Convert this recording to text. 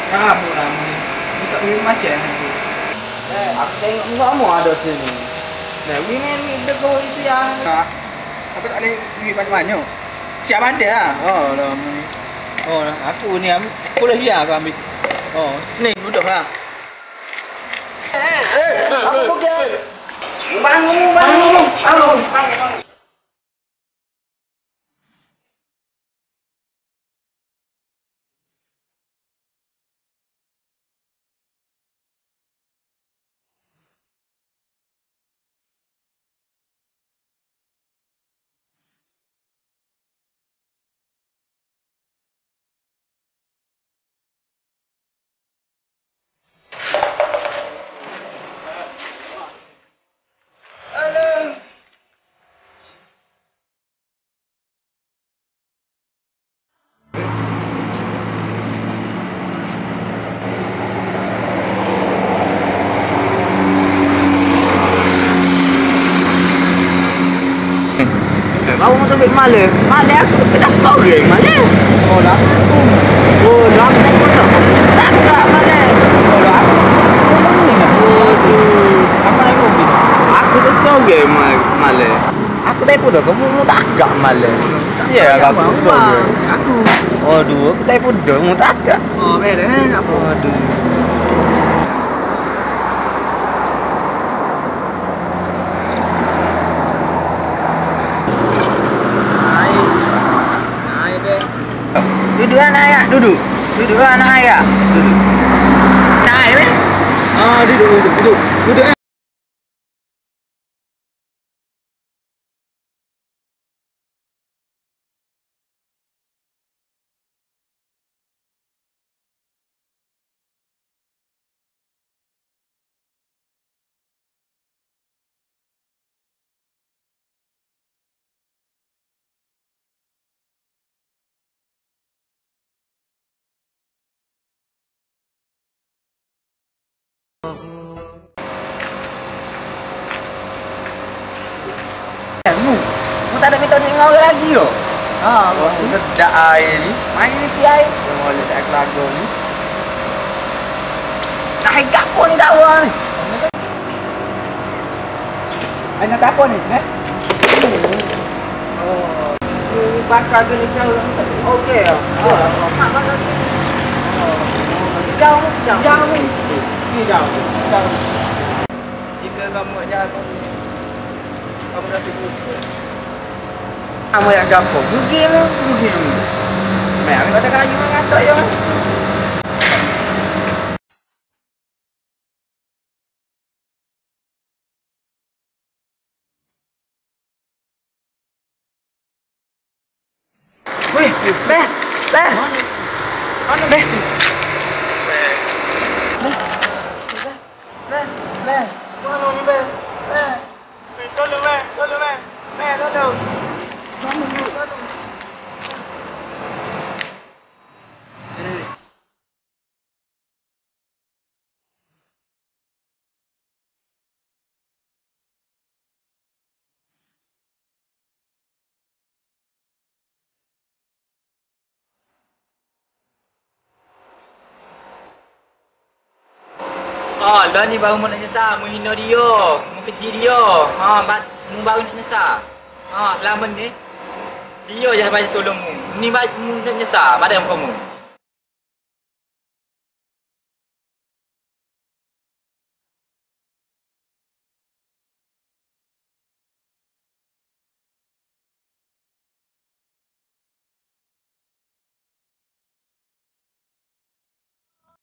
Kamu lah ni. Ni kat bumi macam ni. Aku tengok kamu ada sini. Nah, ini ni dekat isi yang. Apa tak boleh pergi banyak-banyak? Siap ada lah. Oh lah ni. Oh lah, aku ni boleh dia aku ambil. Oh, ni duduk lah. Aku pergi. Bangun. Kau mau tebik malam aku kena sore malam. Oh lah. Oh, dah aku pun tak tak malam. Oh lah. Waduh. Apa lagi mobil? Aku tu sore malam. Aku dah pun dah kamu mau tak agak malam. Sial aku sore. Aku. Waduh, aku tak pun dah mau tak agak. Oh, beres apa? Waduh. Duduk anak ayah, duduk anak ayah, duduk. Naik weh. Ah, duduk. Mu tak ada minta duit dengan orang lagi yo. Aku sedap air ni. Main ni ki air. Yang oleh saya kelago ni. Nak hai gapo ni tak orang ni? Ai nak apa ni? Oh. Ni bakar ke ni jauh tak? Okey ah. Mak bakar ni. Jauh. Ni jauh. Jika kamu jatuh ni, kamu dah fikir. Kamu yang gapo? Rugi. Mak kata kayu ngata yo. Weh, beh. Mana beh? Beh. Mana ni beh? Tolong beh. Tolong. Oh, lah ni baru nak nyesal, menghina dia, mengeji dia. Mu baru nak nyesal. Selama ni dia je bagi tolong mu. Ni baru mu nak nyesal, pada kamu.